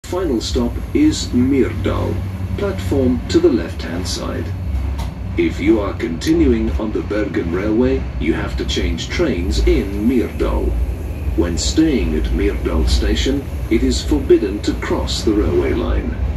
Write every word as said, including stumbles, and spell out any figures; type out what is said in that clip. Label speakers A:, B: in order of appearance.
A: final stop is Myrdal, platform to the left-hand side. If you are continuing on the Bergen Railway, you have to change trains in Myrdal. When staying at Myrdal station, it is forbidden to cross the railway line.